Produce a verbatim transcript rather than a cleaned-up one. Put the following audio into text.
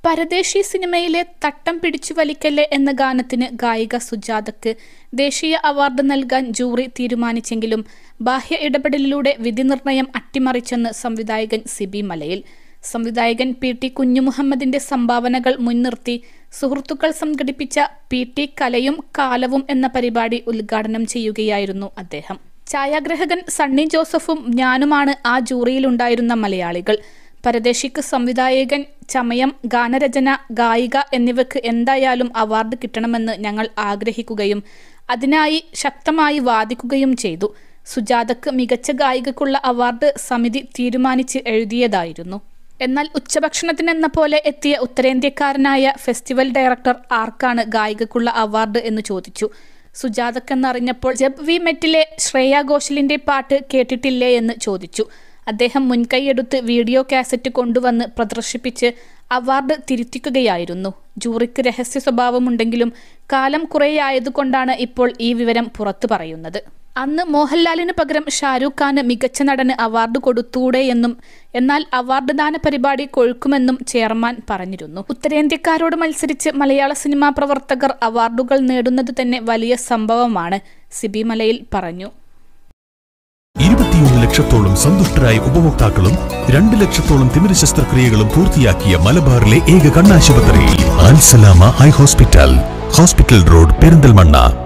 പരദേശി സിനിമയിലെ തട്ടം പിടിച്ചു വലിക്കല്ലേ എന്ന ഗാനത്തിന് ഗായിക സുജാതയ്ക്ക് ദേശീയ അവാർഡ് നൽകാൻ ജൂറി തീരുമാനിച്ചെങ്കിലും ബാഹ്യ ഇടപെടലിലൂടെ വിധി നിർണയം അട്ടിമറിച്ചെന്ന് സംവിധായകൻ സിബി മലയിൽ. സംവിധായകൻ പി ടി കുഞ്ഞുമുഹമ്മദിന്റെ സംഭാവനകൾ മുൻനിർത്തി സുഹൃത്തുക്കൾ സംഘടിപ്പിച്ച പി ടി കലയും കാലവും എന്ന പരിപാടി ഉദ്ഘാടനം ചെയ്യുകയായിരുന്നു അദ്ദേഹം. ഛായാഗ്രഹകൻ സണ്ണി ജോസഫും ഞാനുമാണ് ആ ജൂറിയിലുണ്ടായിരുന്ന മലയാളികൾ. പരദേശിക്ക് സംവിധായകൻ, ചമയം, ഗാനരചന, ഗായിക എന്നിവയ്ക്ക് എന്തായാലും അവാർഡ് കിട്ടണമെന്ന് ഞങ്ങൾ ആഗ്രഹിക്കുകയും അതിനായി ശക്തമായി വാദിക്കുകയും ചെയ്തു. സുജാതയ്ക്ക് മികച്ച ഗായികക്കുള്ള അവാർഡ് സമിതി തീരുമാനിച്ച് എഴുതിയതായിരുന്നു. എന്നാൽ ഉച്ചഭക്ഷണത്തിനെന്ന പോലെ എത്തിയ ഉത്തരേന്ത്യക്കാരനായ ഫെസ്റ്റിവൽ ഡയറക്ടർ ആർക്കാണ് ഗായികക്കുള്ള അവാർഡ് എന്ന് ചോദിച്ചു. സുജാതക്കെന്നറിഞ്ഞപ്പോൾ ജബ് വി മെറ്റിലെ ശ്രേയ ഘോഷലിന്റെ പാട്ട് കേട്ടിട്ടില്ലേ എന്ന് ചോദിച്ചു. അദ്ദേഹം മുൻകൈയെടുത്ത് വീഡിയോ കാസറ്റ് കൊണ്ടുവന്ന് പ്രദർശിപ്പിച്ച് അവാർഡ് തിരുത്തിക്കുകയായിരുന്നു. ജൂറിക്ക് രഹസ്യ സ്വഭാവമുണ്ടെങ്കിലും കാലം കുറേയായതുകൊണ്ടാണ് ഇപ്പോൾ ഈ വിവരം പുറത്തു പറയുന്നത്. അന്ന് മോഹൻലാലിന് പകരം ഷാരൂഖ് ഖാന് മികച്ച നടന് അവാർഡ് കൊടുത്തൂടെയെന്നും എന്നാൽ അവാർഡ് ദാന പരിപാടി കൊഴുക്കുമെന്നും ചെയർമാൻ പറഞ്ഞിരുന്നു. ഉത്തരേന്ത്യക്കാരോട് മത്സരിച്ച് മലയാള സിനിമാ പ്രവർത്തകർ അവാർഡുകൾ നേടുന്നത് തന്നെ വലിയ സംഭവമാണ്, സിബി മലയിൽ പറഞ്ഞു. ഇരുപത്തിയൊന്ന് ലക്ഷത്തോളം സന്തുഷ്ടരായ ഉപഭോക്താക്കളും രണ്ട് ലക്ഷത്തോളം തിമിര ശസ്ത്രക്രിയകളും പൂർത്തിയാക്കിയ മലബാറിലെ ഏക കണ്ണാശുപത്രി Al Salama eye hospital, hospital road, Perinthalmanna.